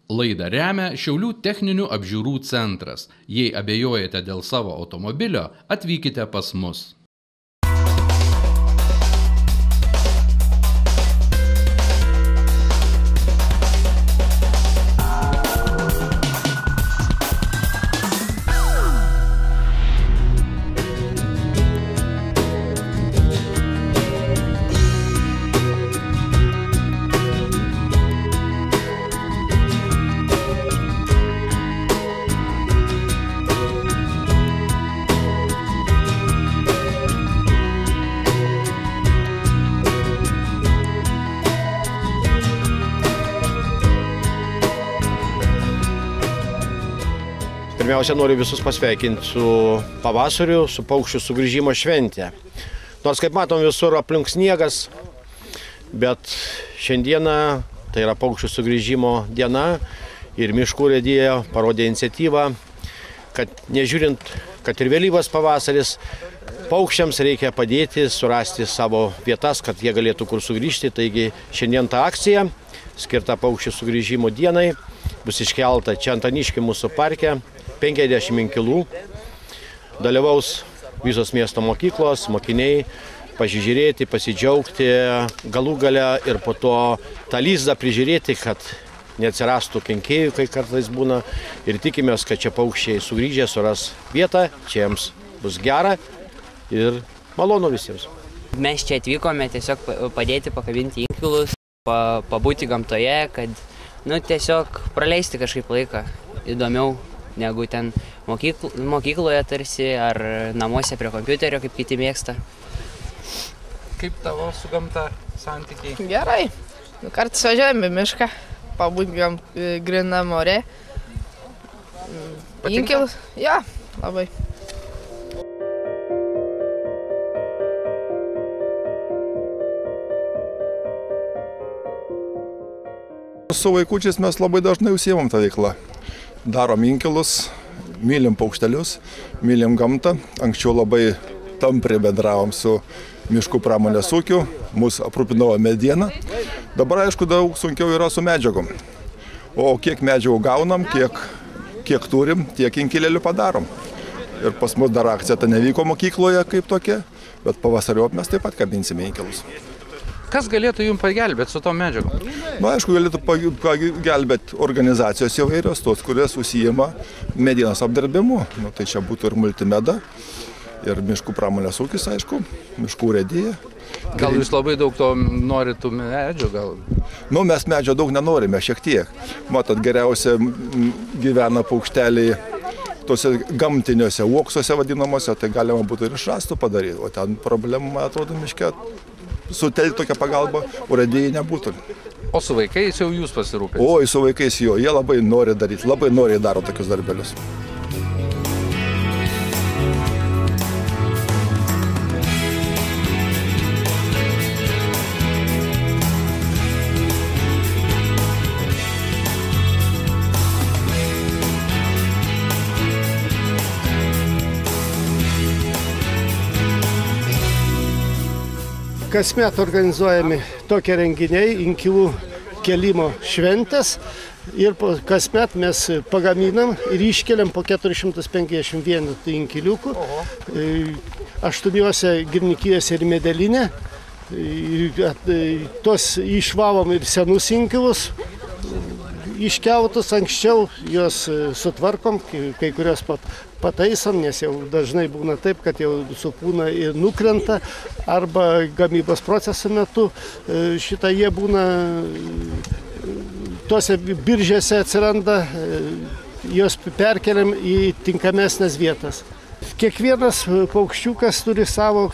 Laidą remia Šiaulių techninių apžiūrų centras. Jei abejojate dėl savo automobilio, atvykite pas mus. Pirmiausia, noriu visus pasveikinti su pavasariu, su paukščių sugrįžimo švente. Nors, kaip matom, visur aplink sniegas, bet šiandieną tai yra paukščių sugrįžimo diena ir miškų urėdija parodė iniciatyvą, kad nežiūrint, kad ir vėlyvas pavasaris, paukščiams reikia padėti surasti savo vietas, kad jie galėtų kur sugrįžti. Taigi šiandien ta akcija, skirta paukščių sugrįžimo dienai, bus iškelta čia Antaniškių mūsų parke. 50 inkilų, dalyvaus visos miesto mokyklos, mokiniai, pasižiūrėti, pasidžiaugti, galų gale ir po to tą lizdą prižiūrėti, kad neatsirastų kenkėjų, kai kartais būna. Ir tikimės, kad čia paukščiai sugrįžę suras vietą, čia jiems bus gera ir malonu visiems. Mes čia atvykome tiesiog padėti pakabinti inkilus, pabūti gamtoje, kad tiesiog praleisti kažkaip laiką įdomiau negu ten mokykloje tarsi ar namuose prie kompiuterio, kaip kiti mėgsta. Kaip tavo su gamta santykiai? Gerai. Kartais važiuojame į mišką, pabūgam grynam ore. Inkilus? Ja, labai. Su vaikučiais mes labai dažnai užsiimam tą veiklą. Darom inkilus, mylim paukštelius, mylim gamtą. Anksčiau labai tampriai bendravom su miškų pramonės ūkiu, mus aprūpindavo mediena. Dabar, aišku, daug sunkiau yra su medžiagom. O kiek medžiagų gaunam, kiek turim, tiek inkilėlių padarom. Ir pas mus dar akcija ta nevyko mokykloje kaip tokia, bet pavasariop mes taip pat kabinsime inkilus. Kas galėtų jums pagelbėti su tom medžiagom? Aišku, galėtų pagelbėti organizacijos įvairios, tos, kurios užsijima medienos apdirbimu. Tai čia būtų ir multimeda, ir miškų pramonės ūkis, aišku, miškų urėdija. Gal jūs labai daug to norite medžio? Mes medžio daug nenorime, šiek tiek. Matot, geriausia gyvena paukšteliai tose gamtiniuose uoksuose vadinamuose, tai galima būtų ir iš rąstų padaryti. O ten problema, man atrodo, miške sutelkti tokią pagalbą urėdijai nebūtų. O su vaikais jau jūs pasirūpinate? Oi, su vaikais jo, jie labai nori daryti, labai nori daro tokius darbelius. Kasmet organizuojami tokie renginiai, inkilų kėlimo šventės ir kasmet mes pagaminam ir iškeliam po 450 vienetų inkiliukų. 8 girininkijose ir Medeline. Tos išvalom ir senus inkilus iškeltus anksčiau, juos sutvarkom, kai kurios pataisom, nes jau dažnai būna taip, kad jau supūna ir nukrenta, arba gamybos proceso metu jie būna, tuose biržėse atsiranda, juos perkeliam į tinkamesnės vietas. Kiekvienas paukščiukas turi savo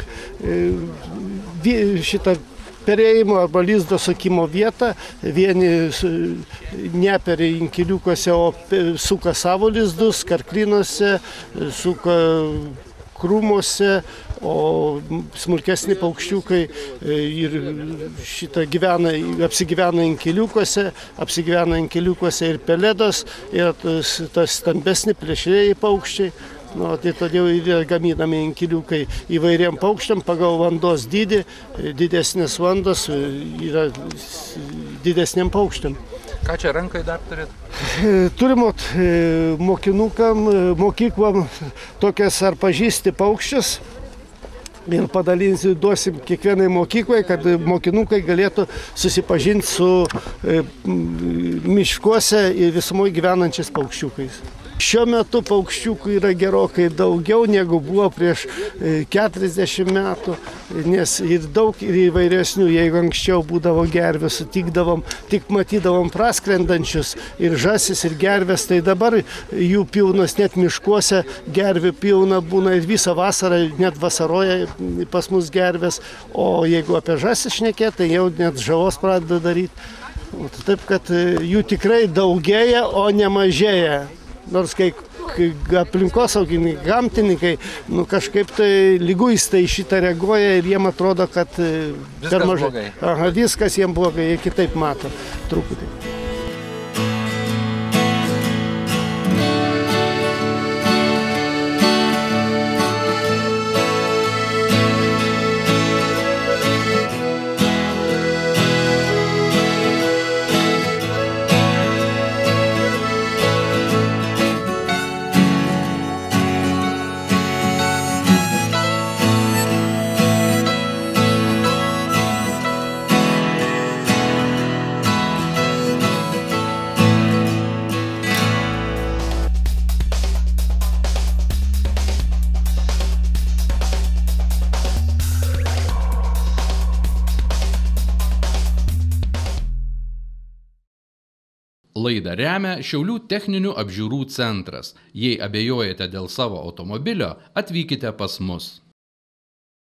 šitą perėjimo arba lizdo sukimo vietą. Vieni neperi inkiliukuose, o suka savo lizdus, karklynuose, suka krūmuose, o smulkesni paukščiukai ir apsigyvena inkiliukuose ir peledos, ir tas stambesni plėšrieji paukščiai. Tai todėl yra gaminami inkiliukai įvairiam paukščiam pagal vandos dydį. Didesnės vandos yra didesniam paukščiam. Ką čia rankai dar turit? Turim mokyklom tokias ar pažįsti paukščius. Ir duosim kiekvienai mokyklai, kad mokinukai galėtų susipažinti su miškuose ir visumoje gyvenančiais paukščiukais. Šiuo metu paukščiukų yra gerokai daugiau negu buvo prieš 40 metų, nes ir daug ir įvairesnių. Jeigu anksčiau būdavo gervės, sutikdavom, tik matydavom praskrendančius ir žąsis ir gervės, tai dabar jų pilnas net miškuose, gervių pilna būna ir visą vasarą, net vasaroja pas mus gervės, o jeigu apie žąsis šnekėt, tai jau net žalos pradeda daryti. Taip, kad jų tikrai daugėja, o ne mažėja. Nors kai aplinkosaugininkai, gamtininkai, kažkaip tai liguistai šitą reaguoja ir jiem atrodo, kad per mažai. Viskas jiem blogai, jie kitaip mato truputį. Laidą remia Šiaulių techninių apžiūrų centras. Jei abejojate dėl savo automobilio, atvykite pas mus.